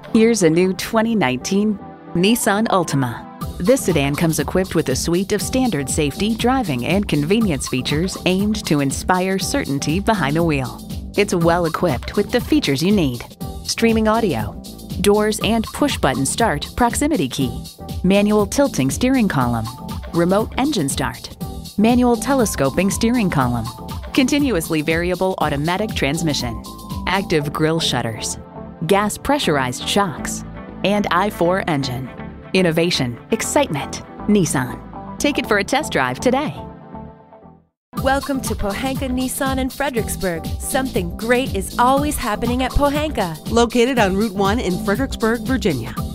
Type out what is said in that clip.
Here's a new 2019 Nissan Altima. This sedan comes equipped with a suite of standard safety, driving, and convenience features aimed to inspire certainty behind the wheel. It's well equipped with the features you need: streaming audio, doors and push-button start proximity key, manual tilting steering column, remote engine start, manual telescoping steering column, continuously variable automatic transmission, active grille shutters, gas pressurized shocks, and i4 engine. Innovation, excitement, Nissan. Take it for a test drive today. Welcome to Pohanka Nissan in Fredericksburg. Something great is always happening at Pohanka. Located on Route 1 in Fredericksburg, Virginia.